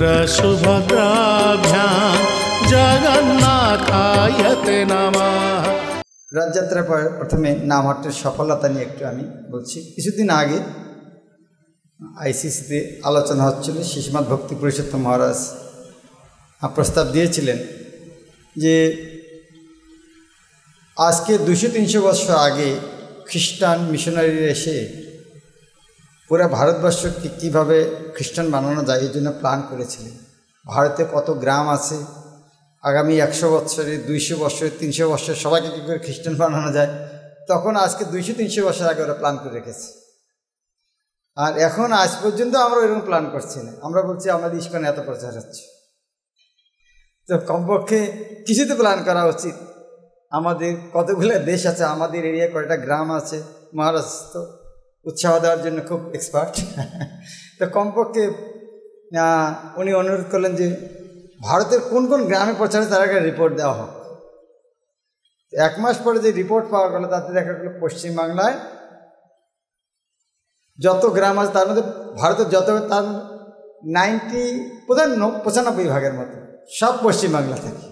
সুভদ্রাভ্যাং জগন্নাথায় তে নমঃ। রথযাত্রার পর প্রথমে নামহট্টের সফলতা নিয়ে একটু আমি বলছি। কিছুদিন আগে আইসিসিতে আলোচনা হচ্ছিল, শিশুমাদ ভক্তি পুরুষোত্তম মহারাজ প্রস্তাব দিয়েছিলেন যে আজকে 200-300 বছর আগে খ্রিস্টান মিশনারিরা এসে পুরো ভারতবর্ষকে কীভাবে খ্রিস্টান বানানো যায় এই জন্য প্ল্যান করেছিলেন। ভারতে কত গ্রাম আছে, আগামী 100 বছরে 200 বছরে 300 বছর সবাইকে কী করে খ্রিস্টান বানানো যায়, তখন আজকে 200-300 বছর আগে ওরা প্ল্যান করে রেখেছে। আর এখন আজ পর্যন্ত আমরা এরকম প্ল্যান করছি না। আমরা বলছি আমাদের ইস্কনে এত প্রচার হচ্ছে, তো কমপক্ষে কিছুতে প্ল্যান করা উচিত। আমাদের কতগুলো দেশ আছে, আমাদের এরিয়া কয়টা গ্রাম আছে, মহারাজ তো উৎসাহ দেওয়ার জন্য খুব এক্সপার্ট। তো কমপক্ষে উনি অনুরোধ করলেন যে ভারতের কোন কোন গ্রামে প্রচার তার আগে রিপোর্ট দেওয়া হোক। 1 মাস পরে যে রিপোর্ট পাওয়া গেল তাতে দেখা গেল পশ্চিমবাংলায় যত গ্রাম আছে তার মধ্যে ভারতের যত তার 95 ভাগের মতো সব পশ্চিমবাংলা থেকে।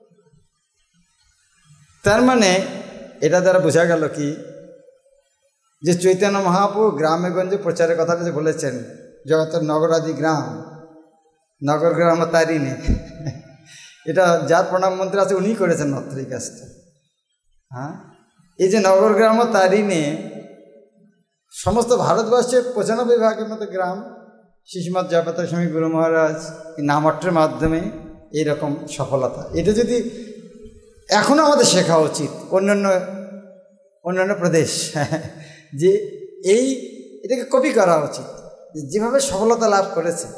তার মানে এটা দ্বারা বোঝা গেল কি যে চৈতন্য মহাপ্রভু গ্রামে গঞ্জে প্রচারের কথাটা যে বলেছেন, জগতের নগরাদি গ্রাম নগর গ্রাম তারিণে, এটা যার প্রণাম মন্ত্র আছে উনিই করেছেন মাত্র এই কাজটা। হ্যাঁ, এই যে নগর গ্রাম তারিণে সমস্ত ভারতবর্ষের 95 ভাগের মতো গ্রাম শিশুমাদ জয়পাতার স্বামী গুরু মহারাজ এই নামহট্টের মাধ্যমে এইরকম সফলতা, এটা যদি এখনও আমাদের শেখা উচিত অন্যান্য প্রদেশ, যে এটাকে কপি করা উচিত যেভাবে সফলতা লাভ করেছে।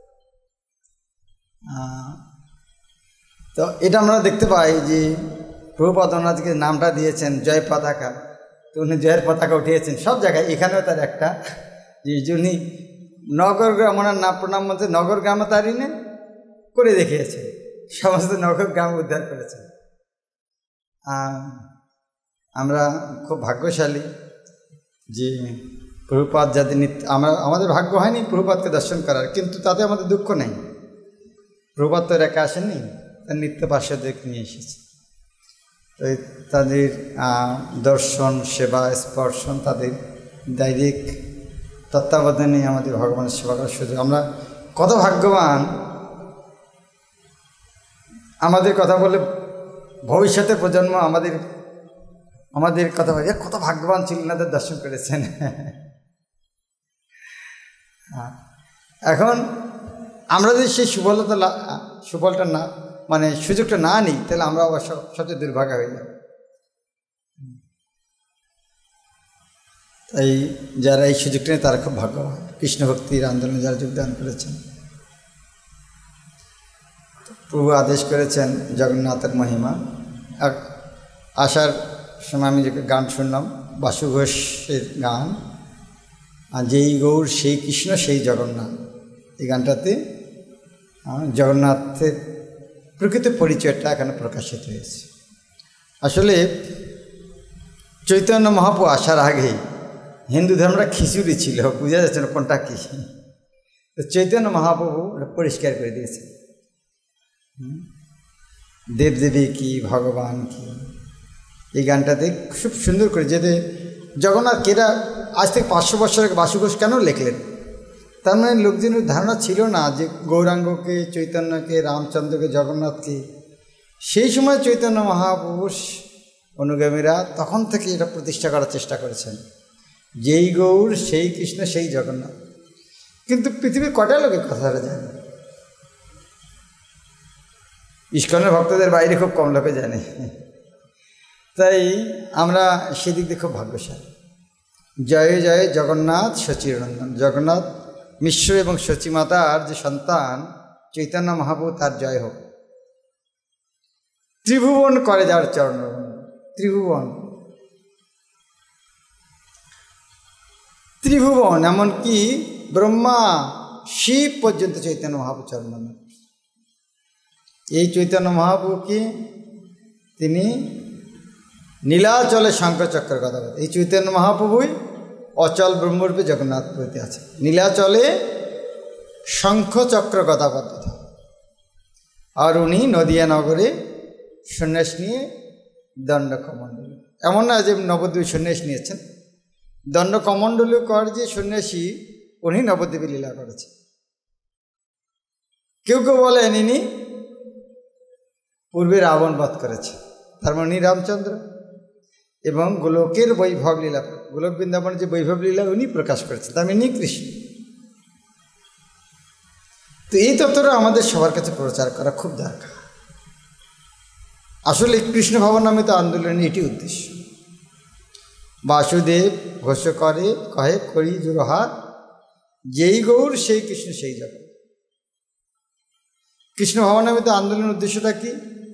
তো এটা আমরা দেখতে পাই যে প্রভুপাদ ওনাকে নামটা দিয়েছেন জয় পতাকা, তো উনি জয়ের পতাকা উঠিয়েছেন সব জায়গায়। এখানেও তার একটা যে উনি নগর গ্রাম, ওনার নাম প্রণাম মধ্যে নগর গ্রাম তারিণে করে দেখিয়েছেন, সমস্ত নগর গ্রাম উদ্ধার করেছেন। আমরা খুব ভাগ্যশালী যে প্রভুপাদ যাদের আমাদের ভাগ্য হয়নি প্রভুপাদকে দর্শন করার, কিন্তু তাতে আমাদের দুঃখ নেই। প্রভুপাদ তো একা আসেননি, তার নিত্য পার্শ্বদেরকে নিয়ে এসেছে। তো তাদের দর্শন, সেবা, স্পর্শন, তাদের ডাইরেক্ট তত্ত্বাবধানে আমাদের ভগবানের সেবা করার সুযোগ। আমরা কত ভাগ্যবান, আমাদের কথা বলে ভবিষ্যতের প্রজন্ম আমাদের কথা বলে কত ভাগ্যবান ছিল, এনাদের দর্শন করেছেন। এখন আমরা যদি সেই সুফলটা না মানে সুযোগটা না নিই, তাহলে আমরা অবশ্য সবচেয়ে দুর্ভাগা হয়ে যাব। তাই যারা এই সুযোগটা নেই তারা খুব ভাগ্যবান, কৃষ্ণ ভক্তির আন্দোলনে যারা যোগদান করেছেন। প্রভু আদেশ করেছেন জগন্নাথের মহিমা। আসার সময় আমি যে গান শুনলাম বাসু ঘোষের গান, যেই গৌর সেই কৃষ্ণ সেই জগন্নাথ, এই গানটাতে জগন্নাথের প্রকৃত পরিচয়টা এখানে প্রকাশিত হয়েছে। আসলে চৈতন্য মহাপ্রভু আসার আগেই হিন্দু ধর্মটা খিচুড়ি ছিল, বোঝা যাচ্ছে না কোনটা কী। তো চৈতন্য মহাপ্রভু পরিষ্কার করে দিয়েছে দেবদেবী কি, ভগবান কি। এই গানটাতে খুব সুন্দর করে যেতে জগন্নাথ কেরা আজ থেকে 500 বছর আগে বাসু ঘোষ কেন লিখলেন, তার মানে লোকজনের ধারণা ছিল না যে গৌরাঙ্গকে, চৈতন্যকে, রামচন্দ্রকে, জগন্নাথকে সেই সময় চৈতন্য মহাপুরুষ অনুগামীরা তখন থেকে এটা প্রতিষ্ঠা করার চেষ্টা করেছেন, যেই গৌর সেই কৃষ্ণ সেই জগন্নাথ। কিন্তু পৃথিবীর কটা লোকের কথাটা জানে, ইস্কনের ভক্তদের বাইরে খুব কম লোকে জানে। তাই আমরা সেদিক দিয়ে খুব ভাগ্যশালী। জয় জয় জগন্নাথ সচিরনন্দন। জগন্নাথ মিশ্র এবং সচিমাতার যে সন্তান চৈতন্য মহাপ্রভু, তার জয় হোক। ত্রিভুবন করে যার চরণ, ত্রিভুবন এমনকি ব্রহ্মা শিব পর্যন্ত চৈতন্য মহাপ্রভু চরণ। এই চৈতন্য মহাপ্রভুকে তিনি নীলাচলে শঙ্খচক্রের কথা বলে। এই চৈতন্য মহাপ্রভুই অচল ব্রহ্মরূপে জগন্নাথ প্রতি আছে। নীলাচলে শঙ্খ চক্র গদাবদ্ধ। আর উনি নদিয়া নগরে সন্ন্যাস নিয়ে দণ্ডকমণ্ডলী, এমন না যে নবদ্বীপ সন্ন্যাস নিয়েছেন, দণ্ডকমণ্ডলী কর যে সন্ন্যাসী উনি নবদ্বীপে লীলা করেছেন। কেউ কেউ বলেন ইনি পূর্বে রাবণ বধ করেছে, তার মানে রামচন্দ্র, এবং গোলকের বৈভব লীলা, গোলক বৃন্দাবনের যে বৈভব লীলা উনি প্রকাশ করেছেন, তার মানে কৃষ্ণ। তো এই তত্ত্বটা আমাদের সবার কাছে প্রচার করা খুব দরকার। আসলে কৃষ্ণ ভাবনামৃত আন্দোলনের এটি উদ্দেশ্য। বাসুদেব ঘোষ করে কহে করি জোরহার, যেই গৌর সেই কৃষ্ণ সেই জগৎ। কৃষ্ণ ভাবনামৃত আন্দোলনের উদ্দেশ্যটা কি?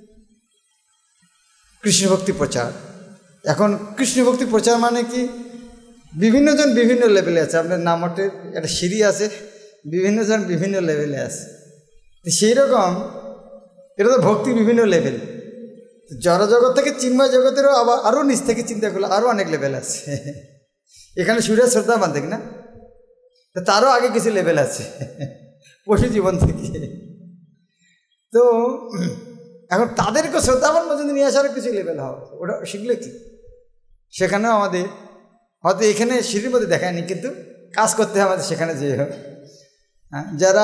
কৃষ্ণ ভক্তি প্রচার। এখন কৃষ্ণ ভক্তি প্রচার মানে কি? বিভিন্ন জন বিভিন্ন লেভেলে আছে। আপনার নামটের একটা সিঁড়ি আছে, বিভিন্ন জন বিভিন্ন লেভেলে আছে। সেই রকম এটা তো ভক্তি বিভিন্ন লেভেল। জড় জগৎ থেকে চিন্ময় জগতেরও আবার আরও নিচ থেকে চিন্তা করলে আরও অনেক লেভেল আছে। এখানে সূর্য শ্রদ্ধা বান্ধব না, তারও আগে কিছু লেভেল আছে পশু জীবন থেকে। তো এখন তাদেরকে শ্রদ্ধাবান পর্যন্ত নিয়ে আসারও কিছু লেভেল হবে। ওটা শিখলে কি সেখানেও আমাদের হয়তো এখানে সিঁড়ির মধ্যে দেখায়নি, কিন্তু কাজ করতে হবে আমাদের সেখানে যে হোক। যারা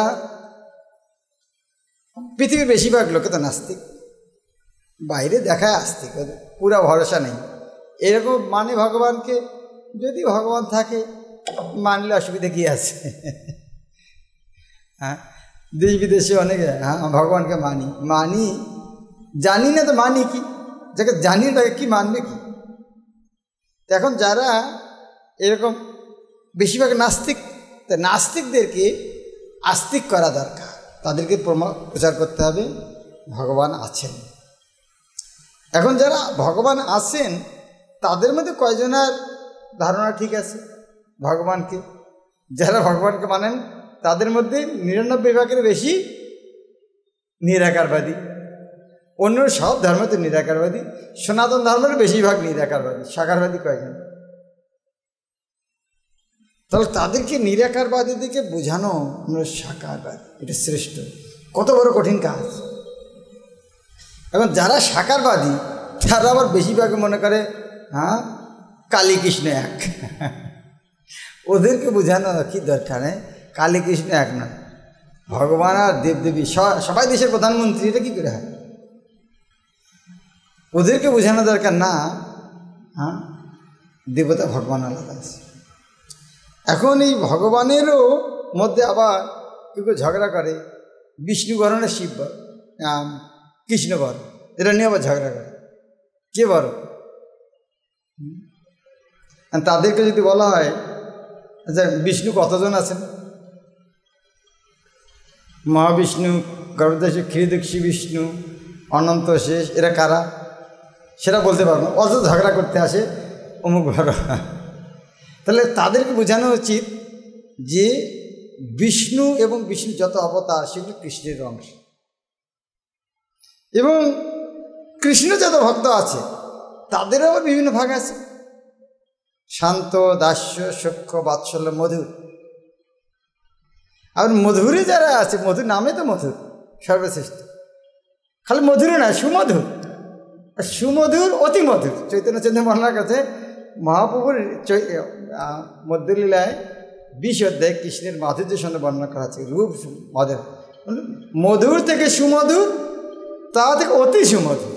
পৃথিবীর বেশিরভাগ লোকে তো নাস্তিক, বাইরে দেখায় আস্তিক, পুরা ভরসা নেই। এরকম মানে ভগবানকে, যদি ভগবান থাকে মানলে অসুবিধা কী আছে? হ্যাঁ, দেশ বিদেশে অনেকে ভগবানকে মানি জানি না, তো মানি কি? যাকে জানি তাকে কি মানবে কি? এখন যারা এরকম বেশিরভাগ নাস্তিক, তা নাস্তিকদেরকে আস্তিক করা দরকার। তাদেরকে প্রচার করতে হবে ভগবান আছেন। এখন যারা ভগবান আছেন তাদের মধ্যে কয়জনের ধারণা ঠিক আছে ভগবানকে? যারা ভগবানকে মানেন তাদের মধ্যে 99% বেশি নিরাকারবাদী। অন্য সব ধর্ম তো নিরাকারবাদী, সনাতন ধর্মের বেশিরভাগ নিরাকারবাদী। সাকারবাদী কয়জন? তাহলে তাদেরকে নিরাকারবাদীদেরকে বোঝানো আমরা সাকারবাদী, এটা শ্রেষ্ঠ। কত বড় কঠিন কাজ। এখন যারা সাকারবাদী তারা আবার বেশিরভাগ মনে করে কালী কৃষ্ণ এক। ওদেরকে বোঝানো কি দরকার? কালী কৃষ্ণ এক নয়, ভগবান আর দেবদেবী সবাই দেশের প্রধানমন্ত্রী। এটা কী করে হয়? ওদেরকে বোঝানো দরকার না দেবতা ভগবান আলাদা আছে। এখন এই ভগবানেরও মধ্যে আবার কেউ কেউ ঝগড়া করে, বিষ্ণু বড় না শিব বড়, কৃষ্ণ বড়, এটা নিয়ে আবার ঝগড়া করে কে বড়। তাদেরকে যদি বলা হয় আচ্ছা বিষ্ণু কতজন আছেন? মহাবিষ্ণু, গর্ভদেশ, ক্ষীরদক্ষী বিষ্ণু, অনন্ত শেষ, এরা কারা? সেটা বলতে পারবো না, অত ঝগড়া করতে আসে অমুক বড়। তাহলে তাদেরকে বোঝানো উচিত যে বিষ্ণু এবং বিষ্ণু যত অবতার সেগুলো কৃষ্ণের অংশ, এবং কৃষ্ণ যত ভক্ত আছে তাদেরও আবার বিভিন্ন ভাগ আছে। শান্ত, দাস্য, সূক্ষ্ম, বাৎসল্য, মধুর। আর মধুরে যারা আছে, মধুর নামে তো মধুর সর্বশ্রেষ্ঠ। খালি মধুরে না, সুমধুর। সুমধুর, অতি মধুর। চৈতন্য চন্দ্র মহারাজের কাছে মহাপ্রভুর মধ্যলীলায় 20 অধ্যায় কৃষ্ণের মাধুর্যের সঙ্গে বর্ণনা করা আছে। রূপ মধুর, মধুর থেকে সুমধুর, তা থেকে অতি সুমধুর।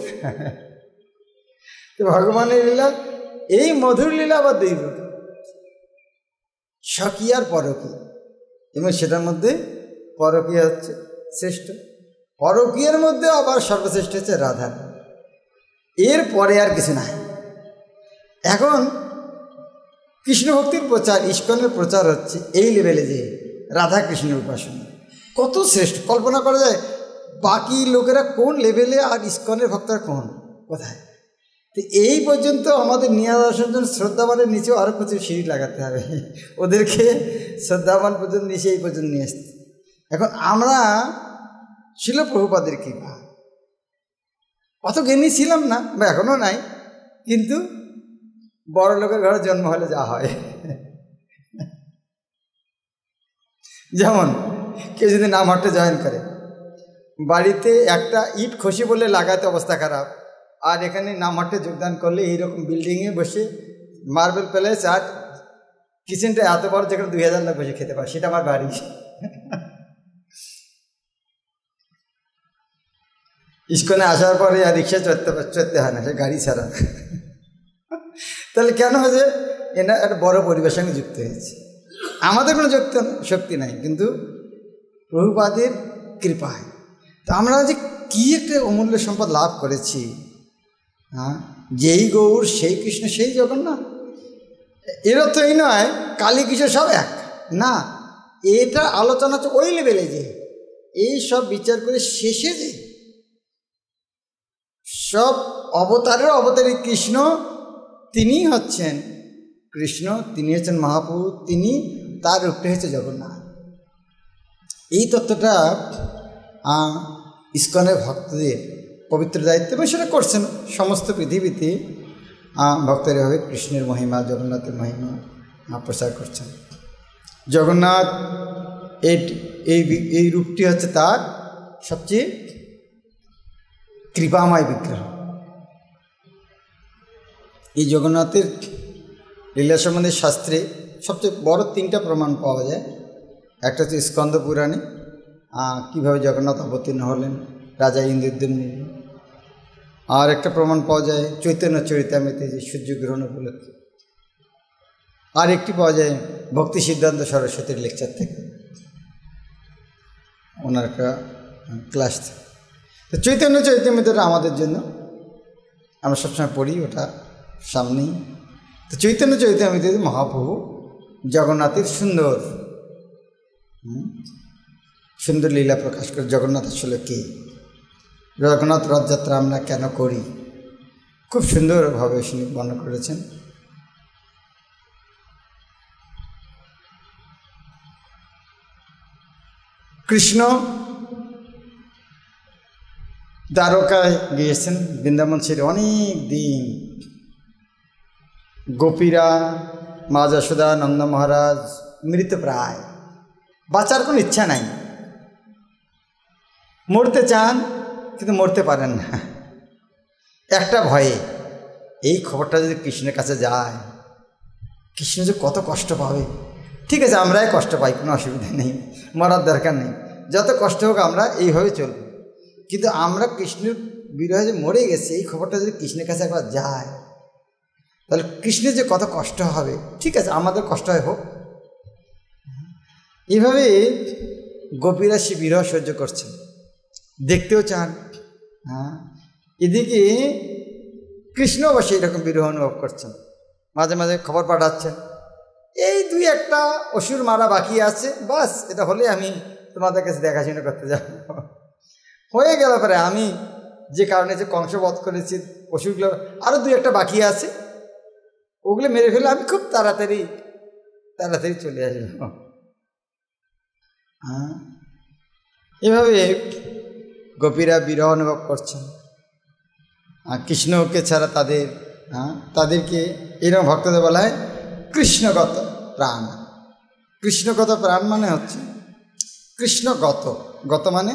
তো ভগবানের লীলা, এই মধুর লীলা আবার দুই প্রকার, স্বকীয় আর পরকীয়। এবং সেটার মধ্যে পরকীয় হচ্ছে শ্রেষ্ঠ। পরকীয়ের মধ্যে আবার সর্বশ্রেষ্ঠ হচ্ছে রাধা। এর পরে আর কিছু নাই। এখন কৃষ্ণ ভক্তির প্রচার, ইস্কনের প্রচার হচ্ছে এই লেভেলে যে রাধা কৃষ্ণের উপাসনা কত শ্রেষ্ঠ, কল্পনা করা যায়। বাকি লোকেরা কোন লেভেলে, আর ইস্কনের ভক্তরা কোথায়? তো এই পর্যন্ত আমাদের নিয়ে আসার জন্য শ্রদ্ধাবানের নিচেও আরও কিছু সিঁড়ি লাগাতে হবে। ওদেরকে শ্রদ্ধাবান পর্যন্ত নিচে এই পর্যন্ত নিয়ে আসতে। এখন আমরা ছিল প্রভুপাদের কৃপা, অত জ্ঞানী ছিলাম না, বা এখনও নাই, কিন্তু বড় লোকের ঘরে জন্ম হলে যা হয়। যেমন কেউ যদি নাম হট্টে জয়েন করে, বাড়িতে একটা ইট খসি বলে লাগাতে অবস্থা খারাপ, আর এখানে নাম হট্টে যোগদান করলে এইরকম বিল্ডিংয়ে বসে মার্বেল প্যালেস আর কিচেনটা এত বড় যেখানে 2000 লোক বসে খেতে পারে, সেটা আমার বাড়ি। ইস্কনে আসার পরে আর রিক্সা চড়তে হয় না, সে গাড়ি ছাড়া। তাহলে কেন হয়েছে? এরা একটা বড় পরিবেশের সঙ্গে যুক্ত হয়েছে। আমাদের কোনো শক্তি নাই, কিন্তু প্রভুপাদের কৃপায় তো আমরা যে কী একটা অমূল্য সম্পদ লাভ করেছি। হ্যাঁ, যেই গৌর সেই কৃষ্ণ সেই জগন্নাথ। এর অর্থ এই নয় কালী কৃষ্ণ সব এক না, এটা আলোচনা হচ্ছে ওই লেভেলে যে এই সব বিচার করে শেষে যে সব অবতারের অবতারী কৃষ্ণ, তিনি হচ্ছেন কৃষ্ণ, তিনি হচ্ছেন মহাপ্রভু, তিনি তার রূপটা হচ্ছে জগন্নাথ। এই তত্ত্বটা ইস্কনের ভক্তদের পবিত্র দায়িত্ব, এবং সেটা করছেন সমস্ত পৃথিবীতে। ভক্তরা এভাবে কৃষ্ণের মহিমা, জগন্নাথের মহিমা প্রচার করছেন। জগন্নাথ এই রূপটি হচ্ছে তার সবচেয়ে কৃপাময় বিগ্রহ। এই জগন্নাথের লীলা সম্বন্ধে শাস্ত্রে সবচেয়ে বড় 3টা প্রমাণ পাওয়া যায়। একটা হচ্ছে স্কন্দ পুরাণে কীভাবে জগন্নাথ অবতীর্ণ হলেন রাজা ইন্দ্রদ্যুম্ন, আর একটা প্রমাণ পাওয়া যায় চৈতন্য চরিতামৃতে যে সূর্যগ্রহণ উপলক্ষে, আর একটি পাওয়া যায় ভক্তি সিদ্ধান্ত সরস্বতীর লেকচার থেকে, ওনার একটা ক্লাস থেকে। তো চৈতন্য চরিতামৃতটা আমাদের জন্য আমরা সবসময় পড়ি, ওটা সামনেই। তো চৈতন্য চরিতামৃতে মহাপ্রভু জগন্নাথের সুন্দর সুন্দর লীলা প্রকাশ করে। জগন্নাথ আসলে কে, জগন্নাথ রথযাত্রা আমরা কেন করি, খুব সুন্দরভাবে তিনি বর্ণনা করেছেন। কৃষ্ণ দ্বারকায় গিয়েছেন, বৃন্দাবন ছেড়ে অনেক দিন। গোপীরা, মা যশোদা, নন্দ মহারাজ মৃতপ্রায়, বাঁচার কোনো ইচ্ছা নাই, মরতে চান কিন্তু মরতে পারেন না একটা ভয়ে। এই খবরটা যদি কৃষ্ণের কাছে যায়, কৃষ্ণ যে কত কষ্ট পাবে। ঠিক আছে, আমরাই কষ্ট পাই, কোনো অসুবিধা নেই, মরার দরকার নেই, যত কষ্ট হোক আমরা এইভাবে চলব। কিন্তু আমরা কৃষ্ণের বিরহে যে মরে গেছে, এই খবরটা যদি কৃষ্ণের কাছে একবার যায়, তাহলে কৃষ্ণের যে কত কষ্ট হবে। ঠিক আছে, আমাদের কষ্ট হয় হোক। এইভাবে গোপীরা সে বিরহ সহ্য করছেন, দেখতেও চান। হ্যাঁ, এদিকে কৃষ্ণ অবশ্য এইরকম বিরহ অনুভব করছেন, মাঝে মাঝে খবর পাঠাচ্ছেন, এই 2-1টা অসুর মারা বাকি আছে, বাস এটা হলে আমি তোমাদের কাছে দেখাশোনা করতে যাব। হয়ে গেল পরে আমি যে কারণে যে কংসবধ করেছি, অসুরগুলো আরও 2-1টা বাকি আছে, ওগুলো মেরে ফেলে আমি খুব তাড়াতাড়ি চলে আসব। হ্যাঁ, এভাবে গোপীরা বিরহ অনুভব করছেন। কৃষ্ণকে ছাড়া তাদেরকে এরকম ভক্তদের বলা হয় কৃষ্ণগত প্রাণ। কৃষ্ণগত প্রাণ মানে হচ্ছে কৃষ্ণগত, গত মানে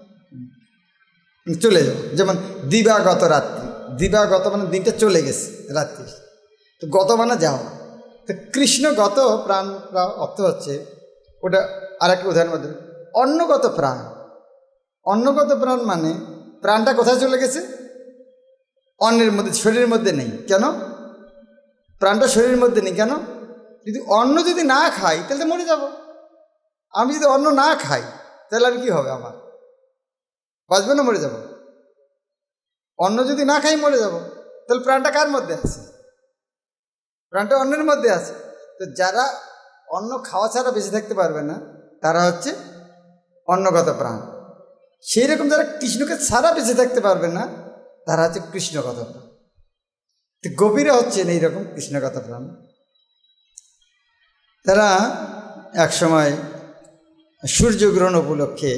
চলে যাওয়া। যেমন দিবাগত রাত্রি, দিবাগত মানে দিনটা চলে গেছে, রাত্রি, তো গত মানে যাওয়া। তো কৃষ্ণগত প্রাণ অর্থ হচ্ছে ওটা আরেকটা উদাহরণ মধ্যে অন্নগত প্রাণ। অন্নগত প্রাণ মানে প্রাণটা কোথায় চলে গেছে? অন্নের মধ্যে, শরীরের মধ্যে নেই। কেন? প্রাণটা শরীরের মধ্যে নেই কেন? যদি অন্ন যদি না খাই তাহলে মরে যাব। আমি যদি অন্ন না খাই তাহলে আমি কী হবে? আমার বাঁচবে না মরে যাব? অন্ন যদি না খাই মরে যাব, তাহলে প্রাণটা কার মধ্যে আছে? প্রাণটা অন্নের মধ্যে আছে। তো যারা অন্ন খাওয়া ছাড়া বেঁচে থাকতে পারবে না, তারা হচ্ছে অন্নগত প্রাণ। সেই রকম যারা কৃষ্ণকে ছাড়া বেঁচে থাকতে পারবে না, তারা হচ্ছে কৃষ্ণগত প্রাণ। তো গোপীরা হচ্ছেন এইরকম কৃষ্ণগত প্রাণ। তারা একসময় সূর্যগ্রহণ উপলক্ষে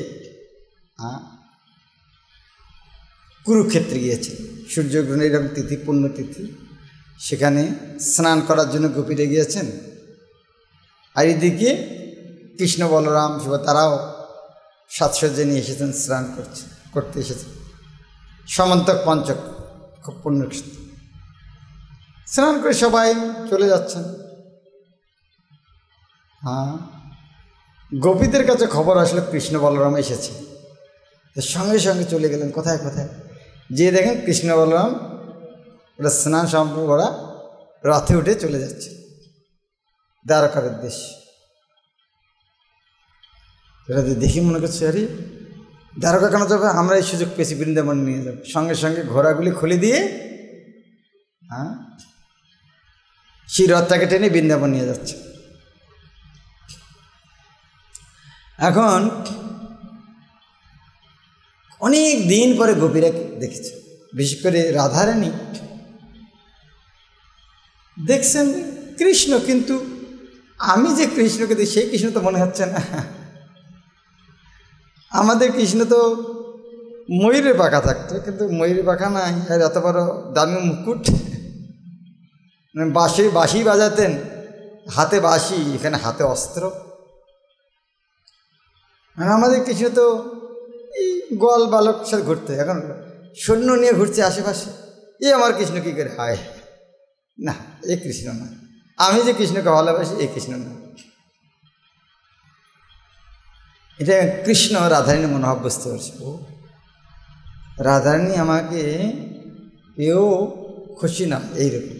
কুরুক্ষেত্রে গিয়েছে। সূর্যগ্রহণ এরকম তিথি, পুণ্যতিথি, সেখানে স্নান করার জন্য গোপীরা গিয়েছেন। আর এদিকে কৃষ্ণ, বলরাম, শিব তারাও সাজসজ্জা নিয়ে এসেছেন, স্নান করতে এসেছেন। সমন্তক পঞ্চক, খুব পুণ্যক্ষেত্র। স্নান করে সবাই চলে যাচ্ছেন। হ্যাঁ, গোপীদের কাছে খবর আসলো কৃষ্ণ বলরাম এসেছে। সঙ্গে সঙ্গে চলে গেলেন। কোথায় কোথায় যে দেখেন কৃষ্ণ বলরাম ওরা স্নান সম্পর্ক ওরা রথে উঠে চলে যাচ্ছে দ্বারকার উদ্দেশ্যে। ওরা দেখি মনে করছে, আরে দ্বারকা কেন যাবে, আমরা এই সুযোগ পেয়েছি বৃন্দাবন নিয়ে যাব। সঙ্গে সঙ্গে ঘোড়াগুলি খুলে দিয়ে হ্যাঁ সেই রথটাকে টেনে বৃন্দাবন নিয়ে যাচ্ছে। এখন অনেক দিন পরে গোপীরা দেখেছে, বিশেষ করে রাধারানী দেখছেন কৃষ্ণ, কিন্তু আমি যে কৃষ্ণকে দেখি সেই কৃষ্ণ তো মনে হচ্ছে না। আমাদের কৃষ্ণ তো ময়ূরের পাখা থাকতো, কিন্তু ময়ূরের পাখা নাই, আর এত বড় দামি মুকুট, বাঁশি বাজাতেন, হাতে বাঁশি, এখানে হাতে অস্ত্র। আর আমাদের কৃষ্ণ তো এই গোয়াল বালক সাথে ঘুরতে, এখন সৈন্য নিয়ে ঘুরছে আশেপাশে। আমার কৃষ্ণ কী করে হয় না, এ কৃষ্ণ না। আমি যে কৃষ্ণকে ভালোবাসি এই কৃষ্ণ না। এটা কৃষ্ণ রাধারানীর মনোভাব বুঝতে পারছে। ও রাধারানী আমাকে পেয়েও খুশি না, এইরকম।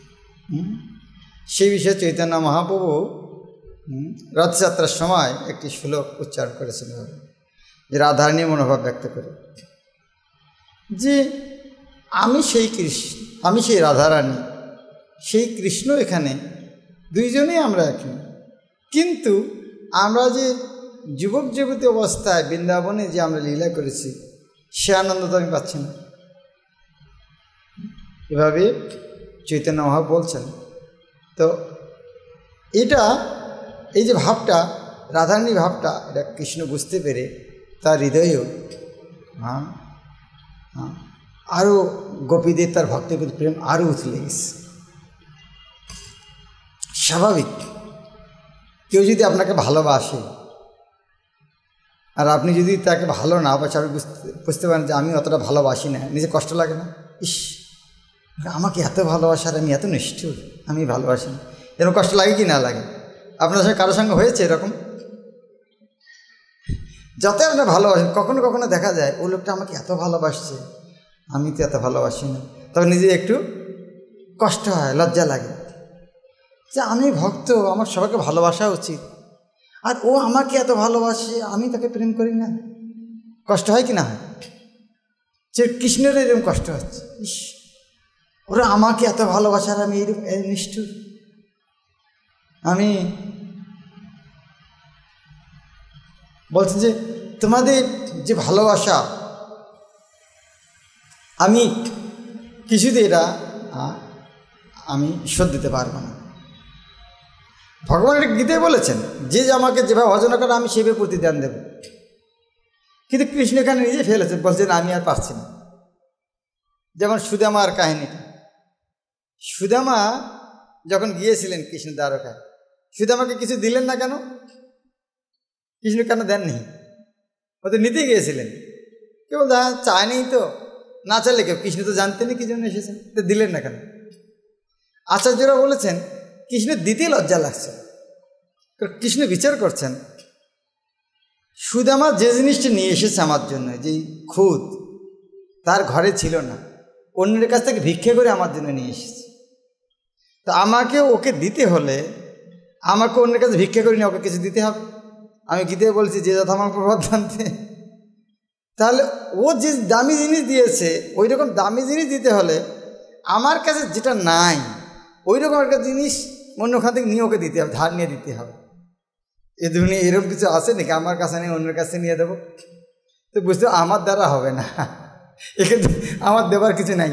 সেই বিষয়ে চৈতন্য মহাপ্রভু রথযাত্রার সময় একটি শ্লোক উচ্চারণ করেছিল, যে রাধারানীর মনোভাব ব্যক্ত করে, যে আমি সেই কৃষ্ণ, আমি সেই রাধারানী, সেই কৃষ্ণ এখানে, দুইজনেই আমরা এখানে, কিন্তু আমরা যে যুবক যুবতী অবস্থায় বৃন্দাবনে যে আমরা লীলা করেছি সে আনন্দ তো আমি পাচ্ছি না। এভাবে চৈতন্য মহাপ্রভু বলছেন। তো এটা, এই যে ভাবটা, রাধারানী ভাবটা, এটা কৃষ্ণ বুঝতে পেরে তার হৃদয়েও আরও গোপীদের তার ভক্তের প্রতি প্রেম আরও উথলে গেছে। স্বাভাবিক, কেউ যদি আপনাকে ভালোবাসে আর আপনি যদি তাকে ভালো না বাসে, আপনি বুঝতে পারেন যে আমি অতটা ভালোবাসি না, নিজে কষ্ট লাগে না? ইস, আমাকে এত ভালোবাসে আর আমি এত নিষ্ঠুর, আমি ভালোবাসি না, এরকম কষ্ট লাগে কি না লাগে? আপনার সঙ্গে কারোর সঙ্গে হয়েছে এরকম? যতই আপনার ভালোবাসেন, কখনো কখনো দেখা যায় ও লোকটা আমাকে এত ভালোবাসছে, আমি তো এত ভালোবাসি না, তবে নিজে একটু কষ্ট হয়, লজ্জা লাগে যে আমি ভক্ত, আমার সবাইকে ভালোবাসা উচিত, আর ও আমাকে এত ভালোবাসে, আমি তাকে প্রেম করি না। কষ্ট হয় কি না হয়? যে কৃষ্ণের এরকম কষ্ট হচ্ছে, ইস, ওরা আমাকে এত ভালোবাসে আর আমি এরকম নিষ্ঠুর। আমি বলছি যে তোমাদের যে ভালোবাসা, আমি কিছুতে এটা আমি শোধ দিতে পারবো না। ভগবান এটা গীতায় বলেছেন, যে আমাকে যেভাবে ভজন করে আমি সেভাবে প্রতিদান দেব। কিন্তু কৃষ্ণ এখানে নিজে ফেলেছেন, বলছেন আমি আর পারছি না। যেমন সুদামার কাহিনীটা, সুদামা যখন গিয়েছিলেন কৃষ্ণ দ্বারকায়, সুদামাকে কিছু দিলেন না কেন? কৃষ্ণ কেন দেননি? ও তো নিতে গিয়েছিলেন, কেউ চায়নি তো, না চাইলে কেউ, কৃষ্ণ তো জানতেনি কি জন্য এসেছেন, তো দিলেন না কেন? আচার্যরা বলেছেন কৃষ্ণ দিতে লজ্জা লাগছে। কৃষ্ণ বিচার করছেন, সুদামা যে জিনিসটা নিয়ে এসেছে আমার জন্য, যেই খুদ তার ঘরে ছিল না, অন্যের কাছ থেকে ভিক্ষা করে আমার জন্য নিয়ে এসেছে। তো আমাকে ওকে দিতে হলে আমাকে অন্যের কাছে ভিক্ষা করে নিয়ে ওকে কিছু দিতে হবে। আমি গীতায় বলছি যে যথামাং প্রবর্ধন্তে, তাহলে ও যে দামি জিনিস দিয়েছে ওই রকম দামি জিনিস দিতে হলে আমার কাছে যেটা নাই ওই রকম একটা জিনিস অন্য ওখান থেকে নিয়ে ওকে দিতে হবে, ধার নিয়ে দিতে হবে। এ দুনিয়া এরকম কিছু আছে নাকি আমার কাছে নেই অন্যের কাছে নিয়ে দেবো? তো বুঝতে আমার দ্বারা হবে না, এক্ষেত্রে আমার দেবার কিছু নাই।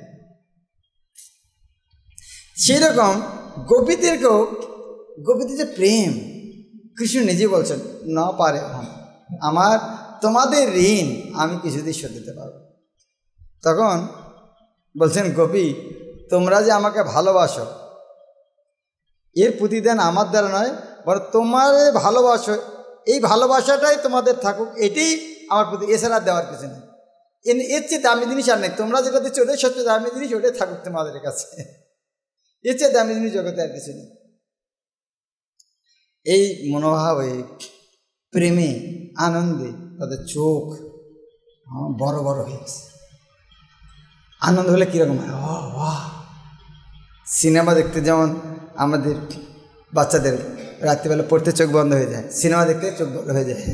সেরকম গোপীদেরকেও, গোপীদের যে প্রেম, কৃষ্ণ নিজে বলছেন না পারে আমার তোমাদের ঋণ আমি কিছুতেই শোধ দিতে পারবো। তখন বলছেন গোপী, তোমরা যে আমাকে ভালোবাসো এর প্রতিদান আমার দ্বারা নয়, বরং তোমার ভালোবাসো এই ভালোবাসাটাই তোমাদের থাকুক, এটাই আমার প্রতি, এছাড়া দেওয়ার কিছু নেই। এর চেয়ে দামি জিনিস আর নেই। তোমরা যেটা দিচ্ছ ওটাই সবচেয়ে দামি জিনিস, ওটাই থাকুক তোমাদের কাছে। এর চেয়ে দামি জিনিস জগতে আর কিছু নেই। এই মনোভাব, এই প্রেমে আনন্দে তাদের চোখ বড় বড় হয়ে গেছে। আনন্দ হলে কীরকম হয়, বাহ! সিনেমা দেখতে যেমন আমাদের বাচ্চাদের রাত্রিবেলা পড়তে চোখ বন্ধ হয়ে যায়, সিনেমা দেখতে চোখ বন্ধ হয়ে যায়।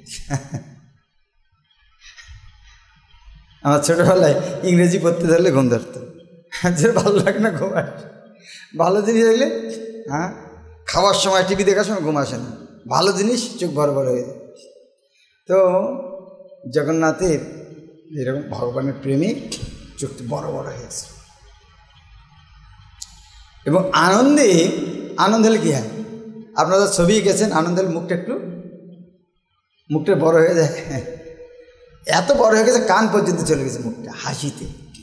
আমার ছোটোবেলায় ইংরেজি পড়তে ধরলে ঘুম ধরতো, যে ভালো লাগে না ঘুম আসে। ভালো জিনিস দেখলে খাওয়ার সময় টিভি দেখার সময় ঘুম আসে না, ভালো জিনিস চোখ বড় বড় হয়ে যায়। তো জগন্নাথের এরকম ভগবানের প্রেমিক চোখ বড় বড় হয়েছে। এবং আনন্দ হলে কী হয়, আপনারা ছবি গেছেন, আনন্দ হলে মুখটা বড় হয়ে যায়, এত বড় হয়ে গেছে কান পর্যন্ত চলে গেছে মুখটা হাসিতে,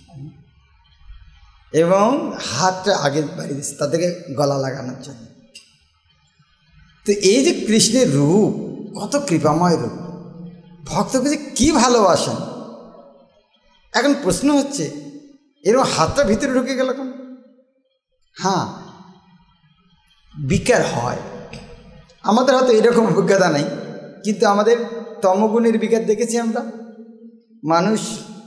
এবং হাতটা আগে বাড়িয়ে দিচ্ছে তাদেরকে গলা লাগানোর জন্য। তো এই যে কৃষ্ণের রূপ, কত কৃপাময় রূপ, ভক্তকে যে কী ভালোবাসেন। এখন প্রশ্ন হচ্ছে, এরকম হাতটা ভিতরে ঢুকে গেল কেন? হ্যাঁ, বিকার হয়, আমাদের হয়তো এরকম অভিজ্ঞতা নেই, কিন্তু আমাদের তমগুণের বিকার দেখেছি আমরা। মানুষ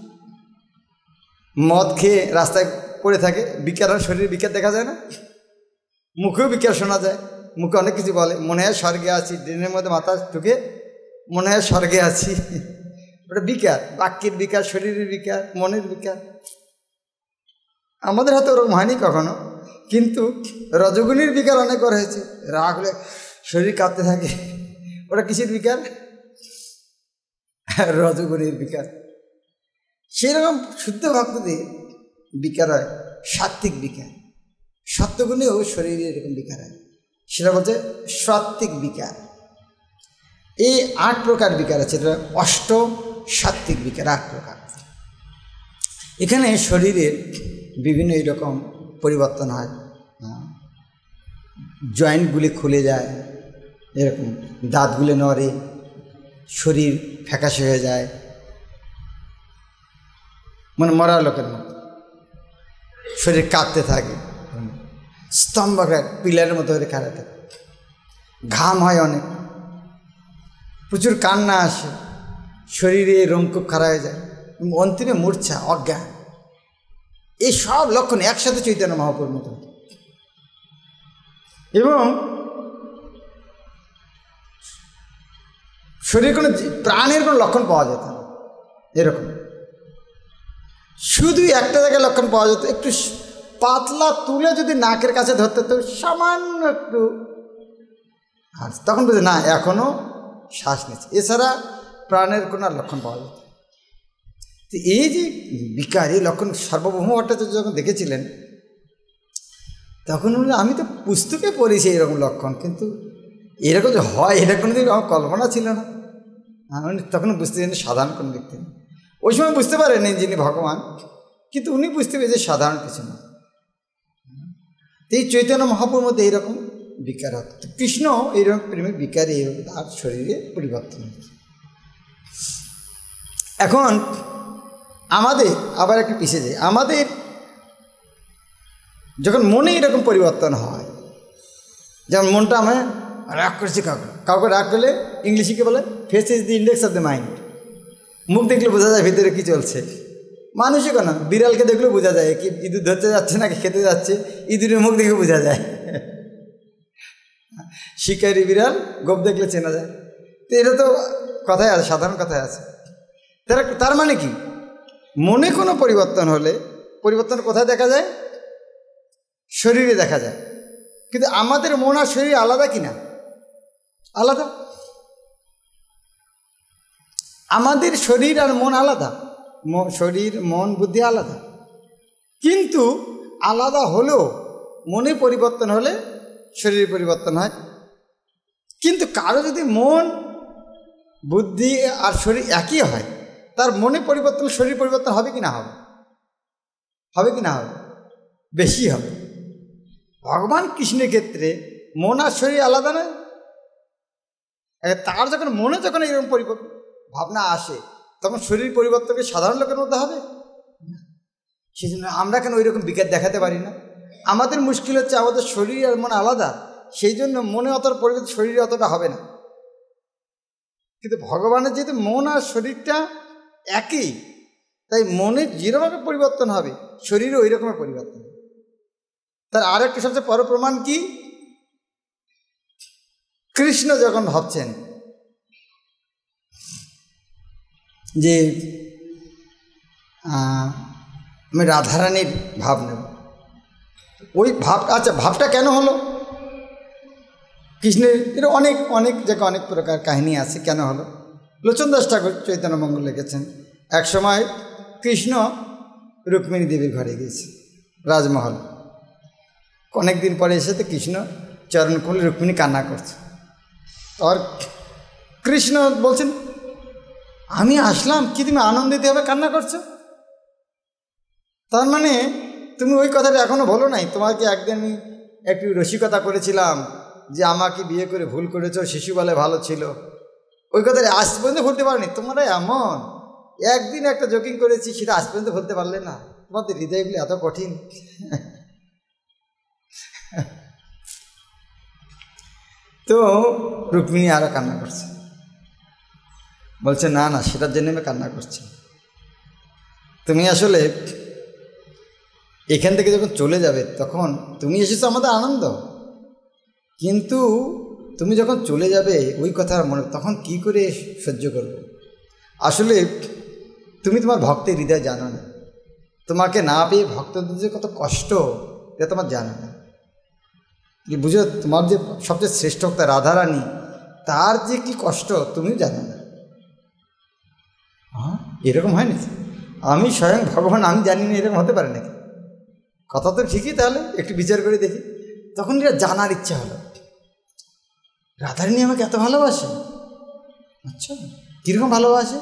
মদ খেয়ে রাস্তায় পড়ে থাকে, বিকার আর শরীরে বিকার দেখা যায় না, মুখেও বিকার শোনা যায়, মুখে অনেক কিছু বলে, মনে হয় স্বর্গে আছি, ড্রেনের মধ্যে মাথা ঢুকে মনে হয় স্বর্গে আছি, ওটা বিকার, বাক্যের বিকার, শরীরের বিকার, মনের বিকার। আমাদের হয়তো ওরকম হয়নি কখনো, কিন্তু রজগুণীর বিকার অনেক করা হয়েছে। রাগ হলে শরীর কাঁপতে থাকে, ওটা কিসের বিকার? রজগুণীর বিকার। সেরকম শুদ্ধ ভক্তদের বিকার হয় সাত্ত্বিক বিকার, সত্যগুণেও শরীরে এরকম বিকার হয়, সেটা বলছে সাত্ত্বিক বিকার। এই 8 প্রকার বিকার আছে, এটা অষ্ট সাত্ত্বিক বিকার, 8 প্রকার। এখানে শরীরের বিভিন্ন এইরকম পরিবর্তন হয়, জয়েন্টগুলি খুলে যায়, এরকম দাঁতগুলো নড়ে, শরীর ফ্যাকাশে হয়ে যায়, মানে মরা লোকের মতো, শরীর কাঁপতে থাকে, স্তম্ভাকার পিলারের মতো হয়ে খাড়া থাকে, ঘাম হয় অনেক, প্রচুর কান্না আসে, শরীরে রোমকূপ খাড়া হয়ে যায়, অন্তিমে মূর্ছা, অজ্ঞান। এই সব লক্ষণ একসাথে চৈতন্য মহাপ্রভুর মতো। এবং শরীরে কোনো প্রাণের কোনো লক্ষণ পাওয়া যেত না, এরকম শুধু একটা জায়গায় লক্ষণ পাওয়া যেত, একটু পাতলা তুলে যদি নাকের কাছে ধরতে তো সামান্য একটু, আর তখন বুঝে না এখনও শ্বাস নিচ্ছে, এছাড়া প্রাণের কোনো লক্ষণ পাওয়া যেত। তো এই যে বিকার, এই লক্ষণ সার্বভৌম ভট্টাচার্য যখন দেখেছিলেন, তখন আমি তো পুস্তকে পড়েছি এরকম লক্ষণ, কিন্তু এরকম যে হয় এটা কোনোদিন আমার কল্পনা ছিল না। আমি তখন বুঝতে জানি সাধারণ কোনো ব্যক্তি, ওই সময় বুঝতে পারেনি যিনি ভগবান, কিন্তু উনি বুঝতে পেরেছে সাধারণ কিছু না। এই চৈতন্য মহাপ্রভুর মধ্যে এইরকম বিকার হতো, কৃষ্ণ এইরকম প্রেমের বিকার এইরকম তার শরীরে পরিবর্তন হচ্ছে। এখন আমাদের আবার একটু পিছিয়ে যায়, আমাদের যখন মনে এরকম পরিবর্তন হয়, যেমন মনটা আমি রাগ করছি, কাউকে রাগ করলে ইংলিশে কি বলে, face is the index of the mind. মুখ দেখলে বোঝা যায় ভিতরে কী চলছে। মানুষই কেন, বিড়ালকে দেখলেও বোঝা যায় কি ইঁদুর ধরতে যাচ্ছে নাকি খেতে যাচ্ছে, ইঁদুরের মুখ দেখে বোঝা যায়। শিকারি বিড়াল গোপ দেখলে চেনা যায়। তো এটা তো কথায় আছে, সাধারণ কথায় আছে। তার মানে কি, মনে কোনো পরিবর্তন হলে পরিবর্তন কোথায় দেখা যায়? শরীরে দেখা যায়। কিন্তু আমাদের মন আর শরীর আলাদা কিনা? আলাদা। আমাদের শরীর আর মন আলাদা, শরীর মন বুদ্ধি আলাদা। কিন্তু আলাদা হলেও মনে পরিবর্তন হলে শরীরে পরিবর্তন হয়। কিন্তু কারো যদি মন বুদ্ধি আর শরীর একই হয়, তার মনে পরিবর্তন শরীর পরিবর্তন হবে কি না হবে? হবে কি না হবে? বেশি হবে। ভগবান কৃষ্ণের ক্ষেত্রে মন আর শরীর আলাদা নয়, তার যখন মনে যখন এরকম ভাবনা আসে তখন শরীর পরিবর্তনকে সাধারণ লোকের মধ্যে হবে। সেই জন্য আমরা কেন ওই রকম বিকার দেখাতে পারি না? আমাদের মুশকিল হচ্ছে আমাদের শরীর আর মন আলাদা, সেই জন্য মনে অতটা পরিবর্তন শরীরে অতটা হবে না। কিন্তু ভগবানের যেহেতু মন আর শরীরটা একই, তাই মনে যেরকমভাবে পরিবর্তন হবে শরীরে ওই রকমের পরিবর্তন হবে। তার আর একটা সবচেয়ে বড় প্রমাণ কি? কৃষ্ণ যখন ভাবছেন যে আমি রাধারানীর ভাব নেব, ওই ভাবটা, আচ্ছা ভাবটা কেন হলো? কৃষ্ণের এর অনেক অনেক জায়গায় অনেক প্রকার কাহিনী আছে কেন হলো। লোচন দাস ঠাকুর চৈতন্য মঙ্গল লিখেছেন, এক সময় কৃষ্ণ রুক্মিণী দেবীর ঘরে গিয়েছে রাজমহল। অনেক দিন পরে এসে তো কৃষ্ণ চরণ কমলে রুক্মিণী কান্না করছে। আর কৃষ্ণ বলছেন, আমি আসলাম কি তুমি আনন্দিত হবে কান্না করছো? তার মানে তুমি ওই কথাটা এখনো বলো নাই। তোমাকে একদিন আমি একটু রসিকতা করেছিলাম যে আমাকে বিয়ে করে ভুল করেছো, শিশুবেলায় ভালো ছিল, ওই কথাটা আজ পর্যন্ত ভুলতে পারোনি। তোমরা এমন একদিন একটা জোকিং করেছি সেটা আজ পর্যন্ত ভুলতে পারলে না। তোমাদের হৃদয়গুলি এত কঠিন। তো রুক্মিণী আরও কান্না করছে, বলছে না না সেটার জন্য আমি কান্না করছি। তুমি আসলে এখান থেকে যখন চলে যাবে তখন তুমি এসেছো আমাদের আনন্দ, কিন্তু তুমি যখন চলে যাবে ওই কথা মনে তখন কি করে সহ্য করবে? আসলে তুমি তোমার ভক্তের হৃদয় জানো না, তোমাকে না পেয়ে ভক্তদের যে কত কষ্ট এটা তোমার জানো না। বুঝো, তোমার যে সবচেয়ে শ্রেষ্ঠ ভক্ত রাধারানী, তার যে কি কষ্ট তুমি জানো না। হ্যাঁ, এরকম হয় নাকি? আমি স্বয়ং ভগবান, আমি জানি না, এরকম হতে পারে নাকি? কথা তো ঠিকই, তাহলে একটু বিচার করে দেখি। তখন এটা জানার ইচ্ছা হলো, রাধারানী আমাকে এত ভালোবাসে। আচ্ছা, কীরকম ভালোবাসে?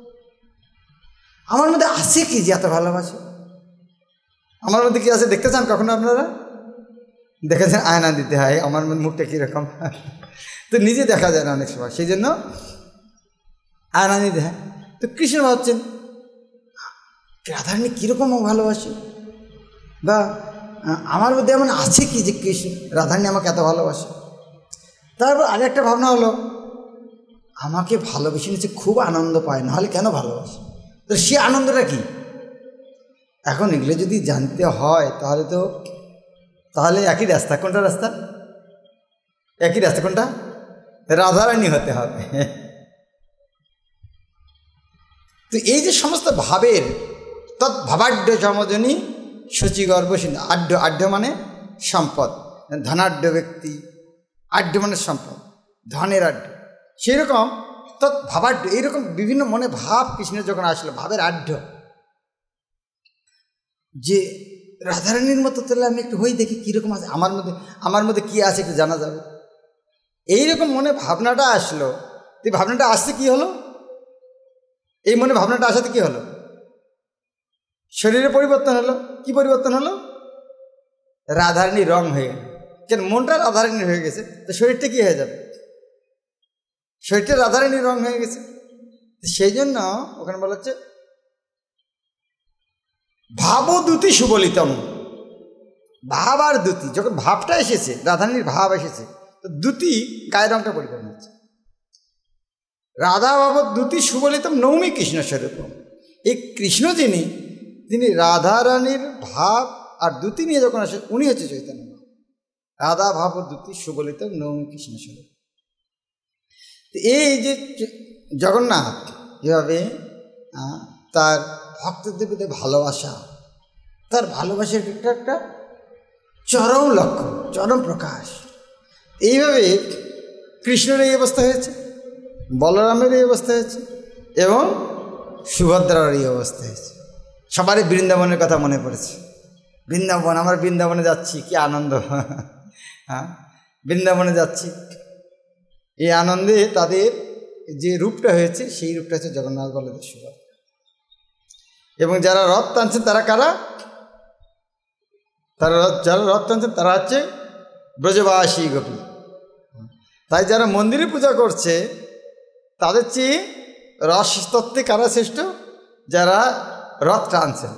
আমার মধ্যে আছে কি যে এত ভালোবাসে? আমার মধ্যে কি আছে দেখতে চান কখনো আপনারা? দেখেছেন আয়না দিতে হয় আমার মুখটা কীরকম, তো নিজে দেখা যায় না অনেক সময়, সেই জন্য আয়না দিতে হয়। তো কৃষ্ণ ভাবছেন রাধারানী কীরকম ভালোবাসে, বা আমার মধ্যে এমন আছে কি যে কৃষ্ণ রাধারানী আমাকে এত ভালোবাসে। তারপর আরেকটা ভাবনা হলো, আমাকে ভালোবেসে নিচ্ছে, খুব আনন্দ পায়, নাহলে কেন ভালোবাসে? তো সে আনন্দটা কি? এখন এগুলো যদি জানতে হয় তাহলে একই রাস্তা। কোনটা রাস্তা? একই রাস্তা কোনটা? রাধারানী হতে হবে। তো এই যে সমস্ত ভাবের তৎভাবাঢ্য সমজনী শুচিগর্ভ সিন্ধু। আঢ্য মানে সম্পদ, ধনাঢ্য ব্যক্তি, আঢ্য মানে সম্পদ, ধনের আঢ্য। সেরকম তৎভাবাঢ্য, এইরকম বিভিন্ন মনে ভাব কৃষ্ণের যখন আসলো, ভাবের আঢ্য, যে রাধারানীর মতো তাহলে আমি একটু হই, দেখি কীরকম আছে আমার মধ্যে কী আছে একটু জানা যাবে। এইরকম মনে ভাবনাটা আসলো। এই ভাবনাটা আসতে কি হলো? এই মনে ভাবনাটা আসাতে কি হলো? শরীরে পরিবর্তন হলো। কি পরিবর্তন হলো? রাধারানীর রং হয়ে গেল। কেন? মনটা রাধারানীর হয়ে গেছে, তো শরীরটা কি হয়ে যাবে? শরীরটা রাধারানীর রং হয়ে গেছে। সেই জন্য ওখানে বলা হচ্ছে ভাবদূতি সুবলিতম। ভাব আর দ্যুতি, যখন ভাবটা এসেছে, রাধারানীর ভাব এসেছে, তো দ্যুতি গায়ের রংটা পরিবর্তন হচ্ছে। রাধা ভাব দ্যুতি সুবলিতম নৌমি কৃষ্ণ স্বরূপম। এই কৃষ্ণ তিনি রাধারানীর ভাব আর দ্যুতি নিয়ে যখন আসে, উনি হচ্ছে চৈতন্য। রাধা ভাব দ্যুতি সুবলিতম নৌমি কৃষ্ণ স্বরূপ। এই যে জগন্নাথ যেভাবে তার ভক্তদের প্রতি ভালোবাসা, তার ভালোবাসার একটা চরম লক্ষ্য, চরম প্রকাশ। এইভাবে কৃষ্ণের এই অবস্থা হয়েছে, বলরামের এই অবস্থা হয়েছে, এবং সুভদ্রার এই অবস্থা হয়েছে। সবারই বৃন্দাবনের কথা মনে পড়েছে। বৃন্দাবন, আমরা বৃন্দাবনে যাচ্ছি, কি আনন্দ! হ্যাঁ, বৃন্দাবনে যাচ্ছি, এই আনন্দে তাদের যে রূপটা হয়েছে, সেই রূপটা হচ্ছে জগন্নাথ বলদেব সুভদ্রা। এবং যারা রথ টানছেন তারা কারা? যারা রথ টানছেন তারা হচ্ছে ব্রজবাসী গোপী। তাই যারা মন্দিরে পূজা করছে তাদের চেয়ে রসতত্ত্বে কারা শ্রেষ্ঠ? যারা রথ টানছেন।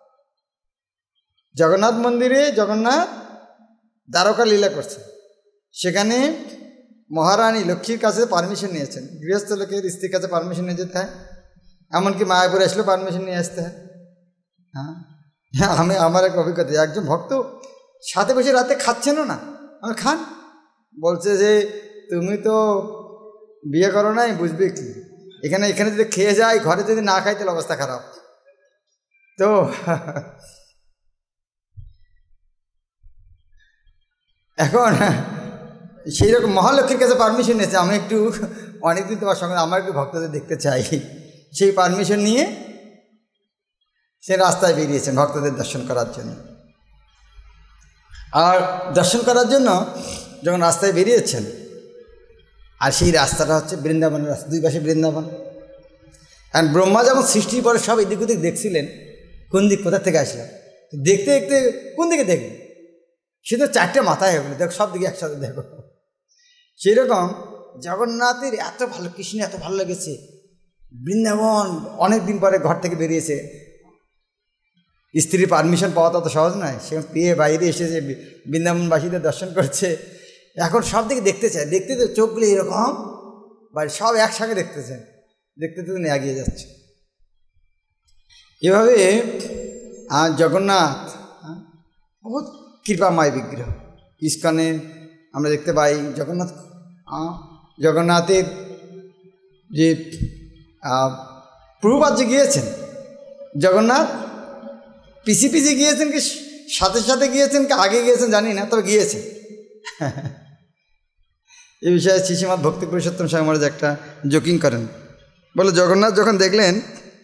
জগন্নাথ মন্দিরে জগন্নাথ দ্বারকা লীলা করছেন, সেখানে মহারানী লক্ষ্মীর কাছে পারমিশন নিয়েছেন। গৃহস্থ লোকের স্ত্রীর কাছে পারমিশন নিয়ে যেতে হয়, এমনকি মায়াপুরে আসলেও পারমিশন নিয়ে আসতে হয়। হ্যাঁ, আমার এক অভিজ্ঞতা, একজন ভক্ত সাথে বসে রাতে খাচ্ছেনও না, আমি খান, বলছে যে তুমি তো বিয়ে করো নাই, বুঝবে কি, এখানে যদি খেয়ে যায়, ঘরে যদি না খাই তাহলে অবস্থা খারাপ। তো এখন সেই রকম মহালক্ষ্মীর কাছে পারমিশন নিয়েছে, আমি একটু অনেকদিন তোমার সঙ্গে আমার একটু ভক্তদের দেখতে চাই। সেই পারমিশন নিয়ে সে রাস্তায় বেরিয়েছেন ভক্তদের দর্শন করার জন্য। আর দর্শন করার জন্য যখন রাস্তায় বেরিয়েছেন, আর সেই রাস্তাটা হচ্ছে বৃন্দাবনের রাস্তা, দুই পাশে বৃন্দাবন। আর ব্রহ্মা যখন সৃষ্টির পরে সব এদিক ওদিক দেখছিলেন, কোন দিক কোথা থেকে আসলেন, দেখতে দেখতে কোন দিকে দেখবেন, সে তো চারটে মাথায় হয়ে গেল, দেখো সব দিকে একসাথে দেখো। সেই রকম জগন্নাথের এত ভালো, কৃষ্ণ এত ভালো লেগেছে। বৃন্দাবন অনেক দিন পরে ঘর থেকে বেরিয়েছে, স্ত্রীর পারমিশন পাওয়া তত সহজ নয়, সে পেয়ে বাইরে এসেছে, বৃন্দাবনবাসীদের দর্শন করছে। এখন সব দিকে দেখতে চায়, দেখতে তো চোখগুলো এরকম বাড়ি সব একসঙ্গে দেখতেছে, দেখতে তো এগিয়ে যাচ্ছে। এভাবে জগন্নাথ বহুত কৃপাময় বিগ্রহ। ইস্কনে আমরা দেখতে পাই জগন্নাথের যে প্রভুপাদ যে গিয়েছেন, জগন্নাথ পিছি গিয়েছেন কি সাথে সাথে গিয়েছেন কি আগে গিয়েছেন জানি না, তবে গিয়েছেন। এই বিষয়ে শ্রীশ্রীমৎ ভক্তি পুরুষোত্তম স্বামী মহারাজ একটা জোকিং করেন, বলে জগন্নাথ যখন দেখলেন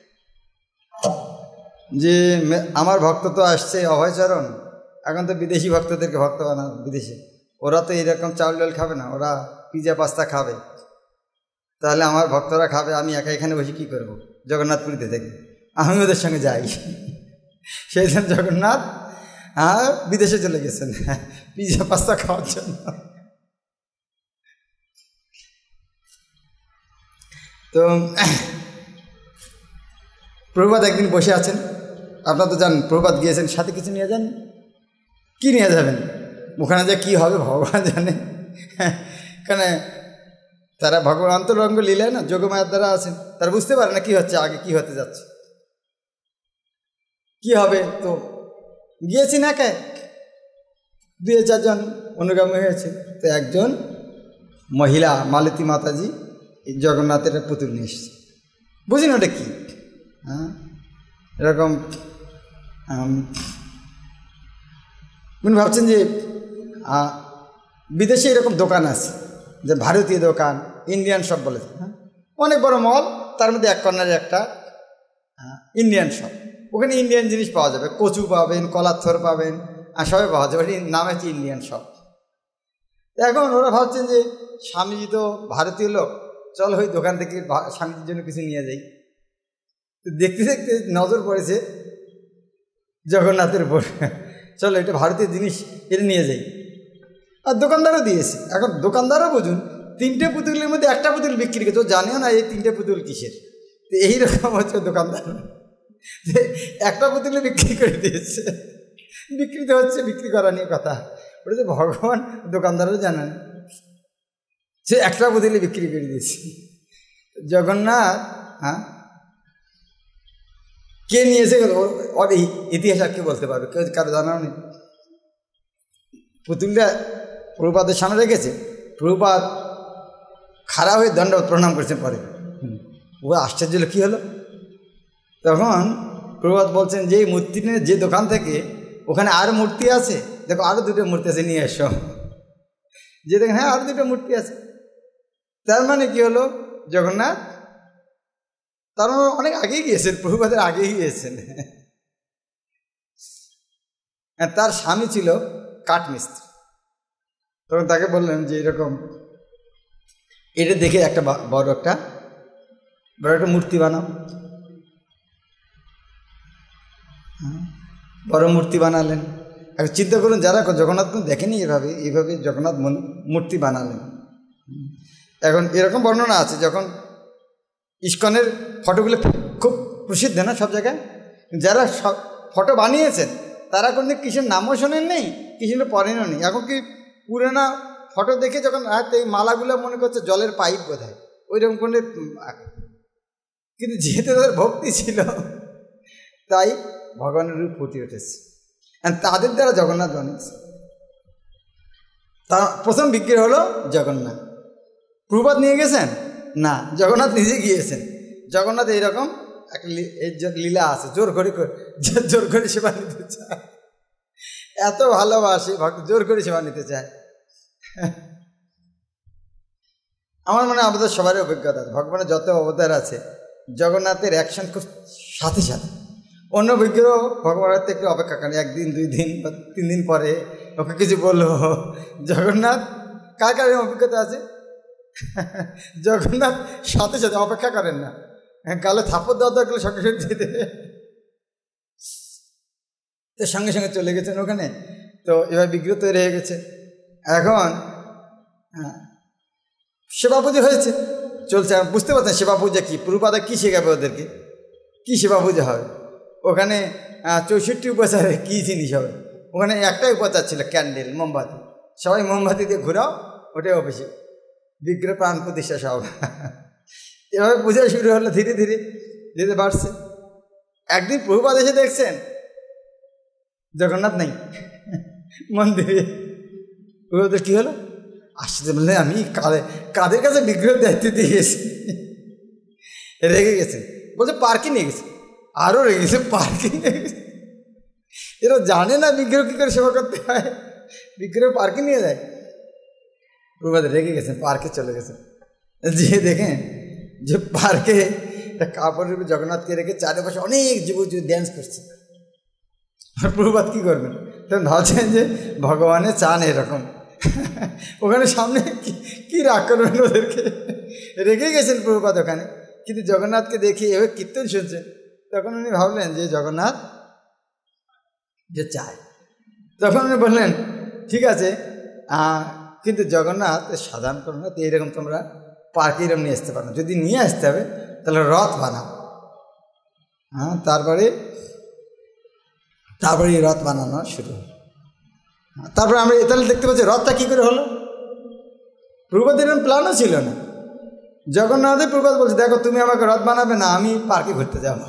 যে আমার ভক্ত তো আসছে অভয়চরণ, এখন তো বিদেশি ভক্তদেরকে ভক্ত বানা, বিদেশি ওরা তো এইরকম চাউল ডাল খাবে না, ওরা পিজা পাস্তা খাবে, তাহলে আমার ভক্তরা খাবে, আমি একা এখানে বসে কী করবো জগন্নাথপুরীতে থেকে, আমি ওদের সঙ্গে যাই। সেই জন্য জগন্নাথ বিদেশে চলে গেছেন পিজা পাস্তা খাওয়ার জন্য। তো প্রভুপাদ একদিন বসে আছেন, আপনারা তো জানেন প্রভুপাদ গিয়েছেন, সাথে কিছু নিয়ে যান, কি নিয়ে যাবেন, ওখানে যে কী হবে ভগবান জানে। এখানে তারা ভগবান অন্তরঙ্গ লীলায় না, যোগমায়ার দ্বারা আছেন, তারা বুঝতে পারে না কী হচ্ছে, আগে কী হতে যাচ্ছে, কি হবে। তো গিয়েছি না কে 2-4 জন অনুগামী হয়েছে। তো একজন মহিলা মালতী মাতাজি জগন্নাথের পুতুল নিয়ে এসেছে, বুঝি না ওটা কী, এরকম উনি ভাবছেন যে বিদেশে এরকম দোকান আছে, যে ভারতীয় দোকান, ইন্ডিয়ান শপ বলেছে, অনেক বড় মল, তার মধ্যে এক কর্নারে একটা ইন্ডিয়ান শপ, ওখানে ইন্ডিয়ান জিনিস পাওয়া যাবে, কচু পাবেন, কলার থর পাবেন, আর সবই পাওয়া যাবে, নাম হচ্ছে ইন্ডিয়ান শপ। এখন ওরা ভাবছেন যে স্বামীজি তো ভারতীয় লোক, চল ওই দোকান থেকে স্বামীজির জন্য কিছু নিয়ে যাই। তো দেখতে দেখতে নজর পড়েছে জগন্নাথের উপর, চলো এটা ভারতীয় জিনিস, এটা নিয়ে যাই। আর দোকানদারও দিয়েছে। এখন দোকানদারও বুঝুন, 3টে পুতুলের মধ্যে একটা পুতুল বিক্রি করছে, ও জানেও না এই 3টে পুতুল কিসের। তো এইরকম হচ্ছে দোকানদার, একটা পুতুলে বিক্রি করে দিয়েছে, বিক্রিতে হচ্ছে, বিক্রি করা নিয়ে কথা। ওটা যে ভগবান দোকানদারও জানেন, সে একটা পুতুলে বিক্রি করে দিয়েছে। জগন্নাথ কে নিয়েছে ওর ইতিহাস আর কে বলতে পারবে, কেউ কারো জানাও নেই। পুতুলটা প্রভুপাদের সামনে রেখেছে, প্রভুপাদ খাড়া হয়ে দণ্ডবত প্রণাম করেছেন। পরে ও আশ্চর্য হলো, কী হলো? তখন প্রভুপাদ বলছেন যে এই মূর্তি নিয়ে যে দোকান থেকে, ওখানে আরও মূর্তি আছে, দেখো আরও 2টো মূর্তি আছে, নিয়ে এসো। যে দেখেন হ্যাঁ আরও 2টো মূর্তি আছে, তার মানে কী হলো, জগন্নাথ তার মানে অনেক আগেই গিয়েছেন, প্রভুপাদের আগেই গিয়েছেন। তার স্বামী ছিল কাঠমিস্ত্রি, তখন তাকে বললেন যে এরকম এটা দেখে একটা বড় একটা মূর্তি বানাও। বড় মূর্তি বানালেন। এখন চিন্তা করুন, যারা জগন্নাথ দেখেনি এইভাবে জগন্নাথ মূর্তি বানালেন। এখন এরকম বর্ণনা আছে, যখন ইস্কনের ফটোগুলো খুব প্রসিদ্ধ না সব জায়গায়, যারা সব ফটো বানিয়েছেন তারা কোনো কৃষ্ণের নামও শোনেন নেই, কৃষ্ণের পড়েনও নেই। এখন কি পুরোনো ফটো দেখে যখন এই মালাগুলো মনে করছে জলের পাইপ বোধহয় ওইরকম করে, কিন্তু যেহেতু তাদের ভক্তি ছিল তাই ভগবানের রূপ ফুটে উঠেছে, তাদের দ্বারা জগন্নাথ বানিয়েছে। তার প্রথম বিগ্রহ হলো জগন্নাথ। প্রভুপাদ নিয়ে গেছেন না, জগন্নাথ নিজে গিয়েছেন। জগন্নাথ এইরকম একটা লীলা আছে, জোর করে সেবা নিতে চায়, এত ভালোবাসে ভক্ত, জোর করে সেবা নিতে চায়। আমার মনে হয় আমাদের সবারই অভিজ্ঞতা, ভগবানের যত অবতার আছে জগন্নাথের অ্যাকশন খুব সাথে সাথে। অন্য বিগ্রহ ভগবানের থেকে একটু অপেক্ষা করে, 1 দিন 2 দিন বা 3 দিন পরে ওকে কিছু বললো। জগন্নাথ কার কার অভিজ্ঞতা আছে? জগন্নাথ সাথে সাথে অপেক্ষা করেন না, গালে থাপড় দেওয়া দরকার সঙ্গে সঙ্গে দিয়ে দেবে, তো সঙ্গে সঙ্গে চলে গেছেন ওখানে। তো এবার বিগ্রহ তৈরি হয়ে গেছে। এখন সেবা পুজো হয়েছে, চলছে। বুঝতে পারছেন সেবা পূজা কী, প্রভুপাদা কী শেখাবে ওদেরকে, কী সেবা পূজা হবে ওখানে। 64 উপচারে কী জিনিস হবে ওখানে? একটাই উপচার ছিল, ক্যান্ডেল, মোমবাতি। সবাই মোমবাতি দিয়ে ঘোরাও, ওটাই অফিসে বিগ্রহ প্রাণ প্রতিষ্ঠা সব। এভাবে পূজা শুরু হলো, ধীরে ধীরে ধীরে বাড়ছে। একদিন প্রভুপাদ এসে দেখছেন জগন্নাথ নেই মন্দিরে। প্রভুপাদের কী হলো? আসতে বললে আমি কাদের কাছে বিগ্রহ দায়িত্ব দিয়ে গেছি। রেগে গেছে, বলছে পার্কে নিয়ে গেছে। আরও রেগে গেছে, পার্কে নিয়ে গেছে। এরা জানে না বিগ্রহ কী করে সেবা করতে হয়, বিগ্রহ পার্কে নিয়ে যায়। প্রভুপাদ রেগে গেছেন, পার্কে চলে গেছেন। যে দেখেন যে পার্কে একটা কাপড়ের উপরে জগন্নাথকে রেখে চারিপাশে অনেক যুবক ড্যান্স করছে। আর প্রভুপাদ কী করবেন? তখন ভাবছেন যে ভগবানের চান এরকম, ওখানে সামনে কী রাগ করবেন ওদেরকে। রেগে গেছেন প্রভুপাদ ওখানে, কিন্তু জগন্নাথকে দেখে এভাবে কীর্তন শুনছেন। তখন উনি ভাবলেন যে জগন্নাথ যে চায়। তখন উনি বললেন ঠিক আছে, কিন্তু জগন্নাথ সাধারণ করো না, তো এইরকম তোমরা পার্কে এরকম নিয়ে আসতে পারো না, যদি নিয়ে আসতে হবে তাহলে রথ বানাও। তারপরে এই রথ বানানো শুরু হলো। তারপরে আমরা তাহলে দেখতে পাচ্ছি রথটা কী করে হলো। প্রভুপাদের এরকম প্ল্যানও ছিল না। জগন্নাথের প্রভুপাদ বলছে দেখো তুমি আমাকে রথ বানাবে না, আমি পার্কে ঘুরতে যাব।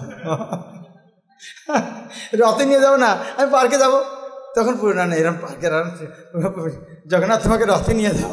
রথে নিয়ে যাবো না, আমি পার্কে যাব। তখন পুরো না এরকম পার্কের জগন্নাথ তোমাকে রথে নিয়ে যাবো।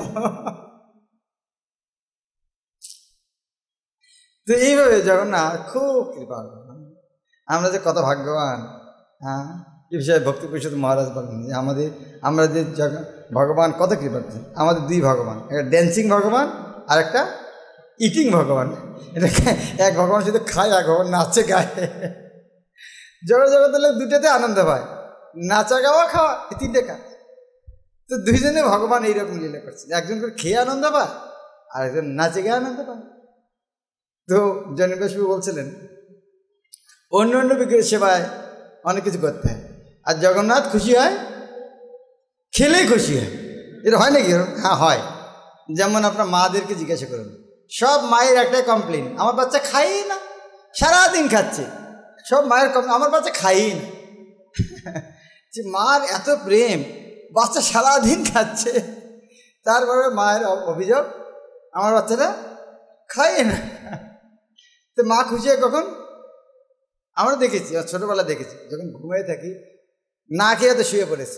তো এইভাবে জগন্নাথ খুব কৃপা। আমরা যে কত ভাগ্যবান। এই বিষয়ে ভক্তি পরিষদ মহারাজ বলেন যে আমরা যে ভগবান কত কৃপা করছেন। আমাদের 2 ভগবান, একটা ড্যান্সিং ভগবান আর একটা ইটিং ভগবান। এটা এক ভগবান শুধু খায়, এক ভগবান নাচে গায়। জগতের লোক দুটোতে আনন্দ পায়, নাচা গাওয়া খাওয়া, এই 3টে কাজ। তো 2জনে ভগবান এইরকম লীলা করছেন, একজন করে খেয়ে আনন্দ পায় আর একজন নাচে গিয়ে আনন্দ পায়। তো জনবেশবাবু বলছিলেন অন্য অন্য বিগ্রহের সেবায় অনেক কিছু করতে হয়, আর জগন্নাথ খুশি হয় খেলেই খুশি হয়। এটা হয় নাকি? হ্যাঁ হয়। যেমন আপনার মাদেরকে জিজ্ঞাসা করুন, সব মায়ের একটাই কমপ্লেন, আমার বাচ্চা খাইই না, সারাদিন খাচ্ছে। সব মায়ের আমার বাচ্চা খাইই না। যে মার এত প্রেম, বাচ্চা সারাদিন খাচ্ছে, তারপরে মায়ের অভিযোগ আমার বাচ্চাটা খায় না। তো মা খুশি হয় কখন? আমরা দেখেছি, ছোটোবেলা দেখেছি, যখন ঘুমিয়ে থাকি না খেয়ে তো শুয়ে পড়েছে,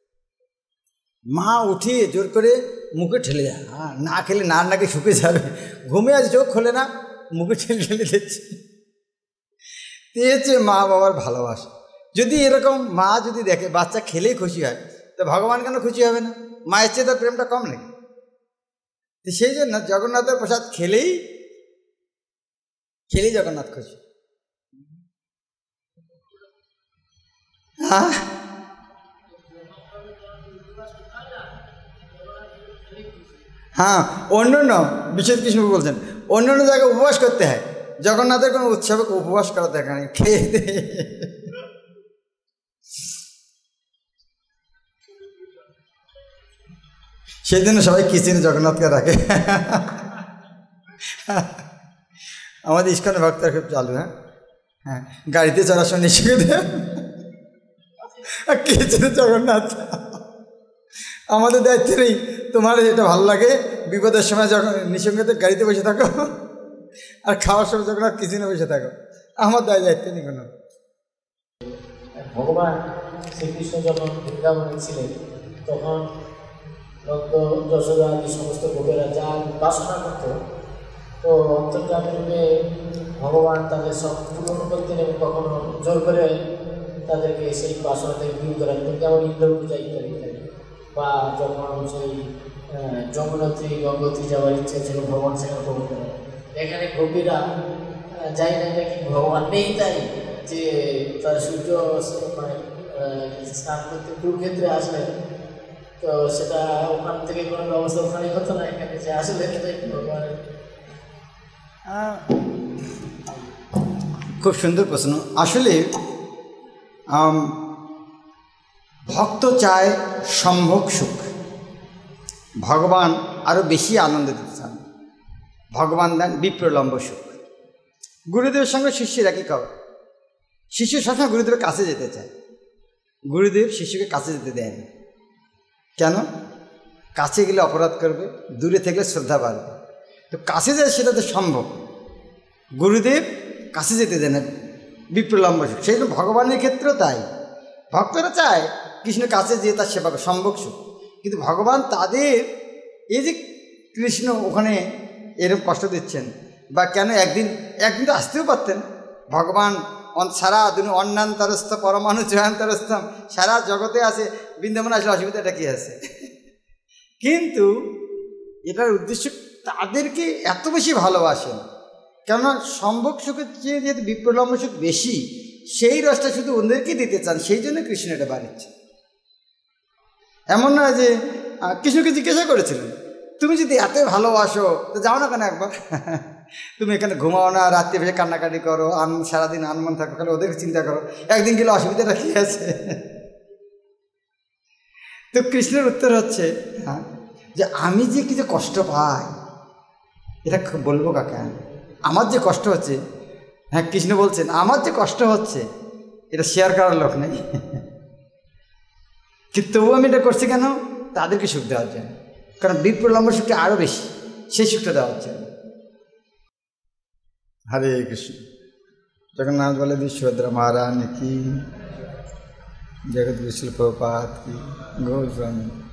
মা উঠিয়ে জোর করে মুখে ঠেলে যায়। না খেলে নাকে শুকিয়ে যাবে, ঘুমিয়ে আছে, চোখ খোলে না, মুখে ঠেলে দিচ্ছে। হচ্ছে মা বাবার ভালোবাসা। যদি এরকম মা যদি দেখে বাচ্চা খেলেই খুশি হয়, তো ভগবান কেন খুশি হবে না? মায়ের চেয়ে তার প্রেমটা কম নাকি? তো সেই জন্য জগন্নাথের প্রসাদ খেলেই জগন্নাথ খুশি। অন্য বিশেষ কৃষ্ণ বলছেন অন্য জায়গায় উপবাস করতে হয়, জগন্নাথের কোনো উৎসবে উপবাস করা দেখা নেই, খেয়ে দেয়। সেই জন্য সবাই কিচেনে জগন্নাথকে রাখে। আমাদের ইস্কনের ভক্তরা খুব চালু। হ্যাঁ হ্যাঁ, গাড়িতে চড়ার সময় নিঃসঙ্গদেব আর কিচেনে জগন্নাথ। আমাদের দায়িত্ব নেই, তোমার যেটা ভালো লাগে বিপদের সময় যখন নিঃসঙ্গদেব গাড়িতে বসে থাকো, আর খাওয়ার সময় জগন্নাথ কিচেনে বসে থাকো। আমার দায়িত্ব নেই কোনো। ভগবান শ্রীকৃষ্ণ যখন বৃন্দাবনে ছিলেন তখন নন্দ যশোদা আদি সমস্ত গোপেরা যা উপাসনা করত, তো অন্তর্যামীরূপে ভগবান তাদের সব পূরণ করতেন এবং কখনো জোর করে তাদেরকে সেই উপাসনা থেকে দূর করেন, যেমন ইন্দ্র পূজা ইত্যাদি ইত্যাদি। বা যখন সেই যমুনত্রী গঙ্গোত্রী যাওয়ার ইচ্ছা ছিল, ভগবান সেখানে প্রভু করেন। এখানে গোপীরা যাই না কি ভগবান নেই, তাই যে তার সূর্য মানে স্নান করতে কুরুক্ষেত্রে আসলেন, তো সেটা ওখান থেকে কোনো ব্যবস্থা ওখানে হতো না, এখানে যে আসলে ভগবানের। খুব সুন্দর প্রশ্ন। আসলে ভক্ত চায় সম্ভোগ সুখ, ভগবান আরও বেশি আনন্দ দিতে চান। ভগবান দেন বিপ্রলম্ব সুখ। গুরুদেবের সঙ্গে শিষ্যের একই খবর। শিষ্য সবসময় গুরুদেবের কাছে যেতে চায়, গুরুদেব শিষ্যকে কাছে যেতে দেয় না। কেন? কাছে গেলে অপরাধ করবে, দূরে থাকলে শ্রদ্ধা বাড়বে। তো কাছে যায় সেটা তো সম্ভব, গুরুদেব কাছে যেতে দেয় না, বিপ্রলম্ব সুখ। সেই জন্য ভগবানের ক্ষেত্রেও তাই, ভক্তরা চায় কৃষ্ণের কাছে যেয়ে তার সেবা করে, সম্ভোগ সুখ। কিন্তু ভগবান তাদের এই যে কৃষ্ণ ওখানে এরকম কষ্ট দিচ্ছেন, বা কেন একদিন তো আসতেও পারতেন। ভগবান সারা দুনিয়া অন্যান্তরস্থ পরমাণু জয়ান্তরস্থম, সারা জগতে আছে, বৃন্দাবনে আসলে অসুবিধাটা কী আছে? কিন্তু এটার উদ্দেশ্য তাদেরকে এত বেশি ভালোবাসেন, কেননা সম্ভোগ সুখের চেয়ে যেহেতু বিপ্রলম্ব সুখ বেশি, সেই রসটা শুধু ওদেরকেই দিতে চান, সেই জন্য কৃষ্ণ এটা বাড়িচ্ছে। এমন নয় যে কৃষ্ণকে জিজ্ঞাসা করেছিলেন, তুমি যদি এত ভালোবাসো তো যাও না কেন একবার, তুমি এখানে ঘুমাও না, রাত্রে ভেবে কান্নাকাটি করো, সারাদিন আনমন থাকো, তাহলে ওদেরকে চিন্তা করো, একদিন গেলে অসুবিধাটা কী আছে? তো কৃষ্ণের উত্তর হচ্ছে যে আমি যে কিছু কষ্ট পাই এটা বলবো কাকে, আমার যে কষ্ট হচ্ছে, হ্যাঁ কৃষ্ণ বলছেন আমার যে কষ্ট হচ্ছে এটা শেয়ার করার লোক নেই, কিন্তু তবুও আমি এটা করছি কেন? তাদেরকে সুখ দেওয়ার জন্য, কারণ বিপ্রলম্ব সুখটা আরও বেশি, সেই সুখটা দেওয়ার জন্য। হরে কৃষ্ণ। জগন্নাথ বলে বিশ্বভদ্রা মহারানী কি, জগৎ বিষ্ণু প্রপাত কি, গৌর